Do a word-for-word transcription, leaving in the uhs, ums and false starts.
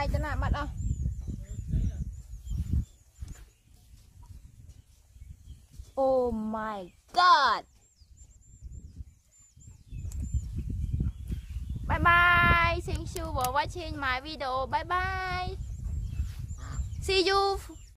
bye cho nào bạn ơi. Oh my god. Bye bye. Thank you for watching my video. Bye bye. See you